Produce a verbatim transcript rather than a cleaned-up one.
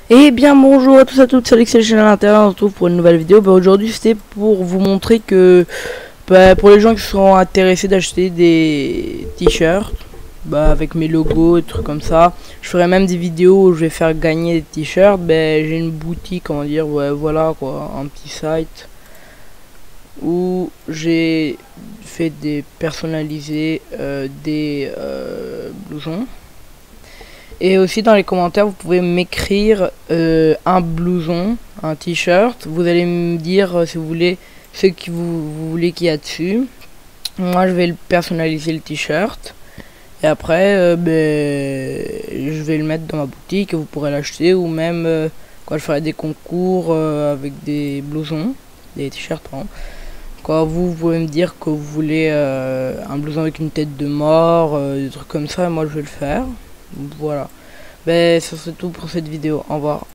Et bien bonjour à tous et à toutes, c'est Alex, c'est la chaîne à l'intérieur, on se retrouve pour une nouvelle vidéo. Bah, aujourd'hui c'était pour vous montrer que bah, pour les gens qui seront intéressés d'acheter des t-shirts bah, avec mes logos et trucs comme ça, je ferai même des vidéos où je vais faire gagner des t-shirts. Bah, j'ai une boutique, on va dire, ouais, voilà quoi, un petit site où j'ai fait des personnalisés euh, des euh, blousons. Et aussi dans les commentaires, vous pouvez m'écrire euh, un blouson, un t-shirt. Vous allez me dire euh, si vous voulez ce que vous, vous voulez qu'il y a dessus. Moi, je vais le personnaliser le t-shirt. Et après, euh, ben, je vais le mettre dans ma boutique et vous pourrez l'acheter. Ou même euh, quand je ferai des concours euh, avec des blousons, des t-shirts, pardon. Quand vous, vous pouvez me dire que vous voulez euh, un blouson avec une tête de mort, euh, des trucs comme ça, moi je vais le faire. Voilà. Ben, ça c'est tout pour cette vidéo. Au revoir.